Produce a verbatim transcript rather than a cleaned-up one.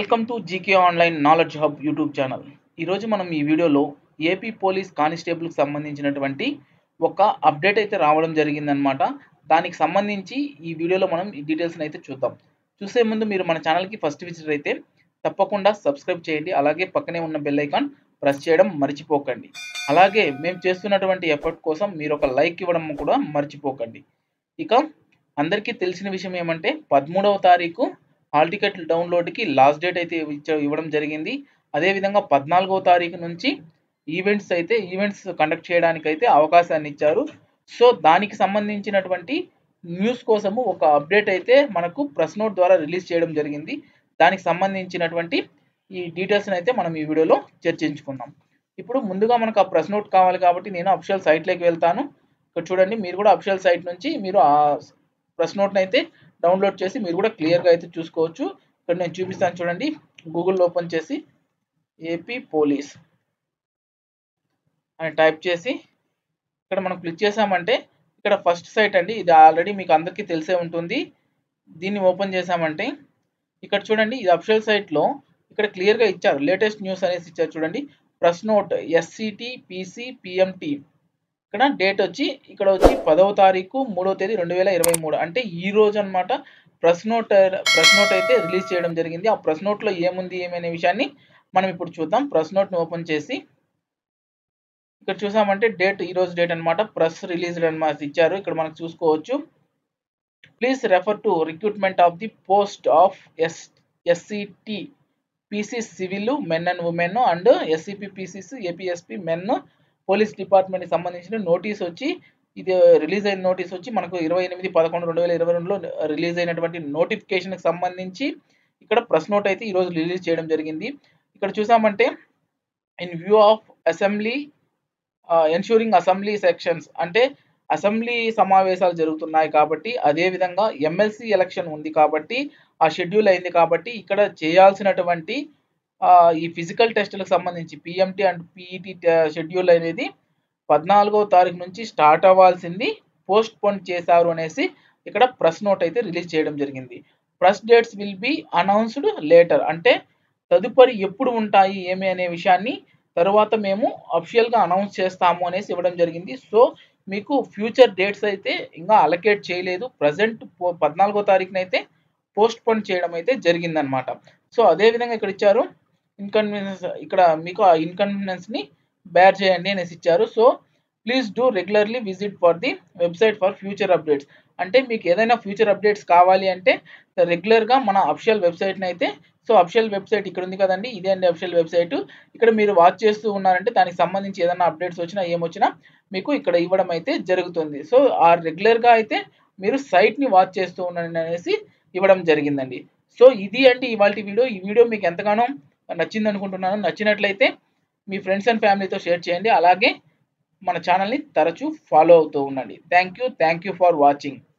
Welcome to GK online knowledge hub YouTube channel. ఈరోజు మనం ఈ వీడియోలో ఏపీ పోలీస్ కానిస్టేబుల్కి సంబంధించినటువంటి ఒక అప్డేట్ అయితే రావడం జరిగిందనమాట. దానికి సంబంధించి ఈ వీడియోలో మనం ఈ డీటెయిల్స్ని అయితే చూద్దాం. చూసే ముందు మీరు మన ఛానల్కి ఫస్ట్ విజిటర్ అయితే తప్పకుండా సబ్స్క్రైబ్ చేయండి. అలాగే పక్కనే ఉన్న బెల్ ఐకాన్ ప్రెస్ చేయడం మర్చిపోకండి. అలాగే మేము చేస్తున్నటువంటి ఎఫర్ట్ కోసం మీరు ఒక లైక్ ఇవ్వడం కూడా మర్చిపోకండి. ఇక అందరికీ తెలిసిన విషయం ఏమంటే పదమూడవ తారీఖు హాల్ టికెట్ డౌన్లోడ్కి లాస్ట్ డేట్ అయితే ఇవ్వడం జరిగింది. అదేవిధంగా పద్నాలుగవ తారీఖు నుంచి ఈవెంట్స్ అయితే ఈవెంట్స్ కండక్ట్ చేయడానికి అయితే అవకాశాన్ని ఇచ్చారు. సో దానికి సంబంధించినటువంటి న్యూస్ కోసము ఒక అప్డేట్ అయితే మనకు ప్రెస్ నోట్ ద్వారా రిలీజ్ చేయడం జరిగింది. దానికి సంబంధించినటువంటి ఈ డీటెయిల్స్ని అయితే మనం ఈ వీడియోలో చర్చించుకుందాం. ఇప్పుడు ముందుగా మనకు ఆ ప్రెస్ నోట్ కావాలి కాబట్టి నేను అఫిషియల్ సైట్లోకి వెళ్తాను. ఇక్కడ చూడండి, మీరు కూడా అఫిషియల్ సైట్ నుంచి మీరు ఆ ప్రెస్ నోట్ని అయితే డౌన్లోడ్ చేసి మీరు కూడా క్లియర్గా అయితే చూసుకోవచ్చు. ఇక్కడ నేను చూపిస్తాను చూడండి. గూగుల్ ఓపెన్ చేసి ఏపీ పోలీస్ అని టైప్ చేసి ఇక్కడ మనం క్లిక్ చేసామంటే ఇక్కడ ఫస్ట్ సైట్ అండి. ఇది ఆల్రెడీ మీకు అందరికీ తెలిసే ఉంటుంది. దీన్ని ఓపెన్ చేసామంటే ఇక్కడ చూడండి, ఇది అఫిషియల్ సైట్లో ఇక్కడ క్లియర్గా ఇచ్చారు. లేటెస్ట్ న్యూస్ అనేసి ఇచ్చారు చూడండి. Press note SCT PC PMT ఇక్కడ డేట్ వచ్చి ఇక్కడ వచ్చి పదవ తారీఖు మూడవ తేదీ రెండు వేల ఇరవై మూడు అంటే ఈ రోజు అనమాట ప్రెస్ నోట్ ప్రెస్ నోట్ అయితే రిలీజ్ చేయడం జరిగింది. ఆ ప్రెస్ నోట్లో ఏముంది ఏమనే విషయాన్ని మనం ఇప్పుడు చూద్దాం. ప్రెస్ నోట్ని ఓపెన్ చేసి ఇక్కడ చూసామంటే డేట్ ఈ రోజు డేట్ అనమాట. ప్రెస్ రిలీజ్డ్ అనమాట ఇచ్చారు. ఇక్కడ మనకు చూసుకోవచ్చు. Please refer to recruitment of the post of S SCT PC civil men and women and SCP PCs APSP men police డిపార్ట్మెంట్కి సంబంధించిన నోటీస్ వచ్చి ఇది రిలీజ్ అయిన నోటీస్ వచ్చి మనకు ఇరవై ఎనిమిది పదకొండు రెండు వేల ఇరవై రెండులో రిలీజ్ అయినటువంటి నోటిఫికేషన్కి సంబంధించి ఇక్కడ ప్రెస్ నోట్ అయితే ఈరోజు రిలీజ్ చేయడం జరిగింది. ఇక్కడ చూసామంటే in view of assembly ensuring assembly sections అంటే అసెంబ్లీ సమావేశాలు జరుగుతున్నాయి కాబట్టి, అదేవిధంగా ఎమ్మెల్సీ ఎలక్షన్ ఉంది కాబట్టి ఆ షెడ్యూల్ అయింది కాబట్టి ఇక్కడ చేయాల్సినటువంటి ఈ ఫిజికల్ టెస్టులకు సంబంధించి పిఎంటి అండ్ పిఈటి షెడ్యూల్ అనేది పద్నాలుగవ తారీఖు నుంచి స్టార్ట్ అవ్వాల్సింది పోస్ట్ పోన్ చేశారు అనేసి ఇక్కడ ప్రెస్ నోట్ అయితే రిలీజ్ చేయడం జరిగింది. Press dates will be announced later అంటే తదుపరి ఎప్పుడు ఉంటాయి ఏమి అనే విషయాన్ని తర్వాత మేము అఫిషియల్గా అనౌన్స్ చేస్తాము అనేసి ఇవ్వడం జరిగింది. సో మీకు ఫ్యూచర్ డేట్స్ అయితే ఇంకా అలొకేట్ చేయలేదు. ప్రజెంట్ పద్నాలుగో తారీఖునైతే పోస్ట్ పోన్ చేయడం అయితే జరిగిందనమాట. సో అదేవిధంగా ఇక్కడ ఇచ్చారు ఇన్కన్వీనియన్స్, ఇక్కడ మీకు ఆ ఇన్కన్వీనియన్స్ని బేర్ చేయండి అనేసి ఇచ్చారు. So please do regularly visit for the website for future updates అంటే మీకు ఏదైనా ఫ్యూచర్ అప్డేట్స్ కావాలి అంటే రెగ్యులర్గా మన అఫిషియల్ వెబ్సైట్ని అయితే సో అఫిషియల్ వెబ్సైట్ ఇక్కడ ఉంది కదండి, ఇదే అండి అఫిషియల్ వెబ్సైట్. ఇక్కడ మీరు వాచ్ చేస్తూ ఉన్నారంటే దానికి సంబంధించి ఏదైనా అప్డేట్స్ వచ్చినా ఏమొచ్చినా మీకు ఇక్కడ ఇవ్వడం అయితే జరుగుతుంది. సో ఆ రెగ్యులర్గా అయితే మీరు సైట్ని వాచ్ చేస్తూ ఉండండి అనేసి ఇవ్వడం జరిగిందండి. సో ఇది అండి ఇవాళ వీడియో. ఈ వీడియో మీకు ఎంతగానో నచ్చింది అనుకుంటున్నాను. నచ్చినట్లయితే మీ ఫ్రెండ్స్ అండ్ ఫ్యామిలీతో షేర్ చేయండి. అలాగే మన ఛానల్ని తరచూ ఫాలో అవుతూ ఉండండి. Thank you thank you for watching.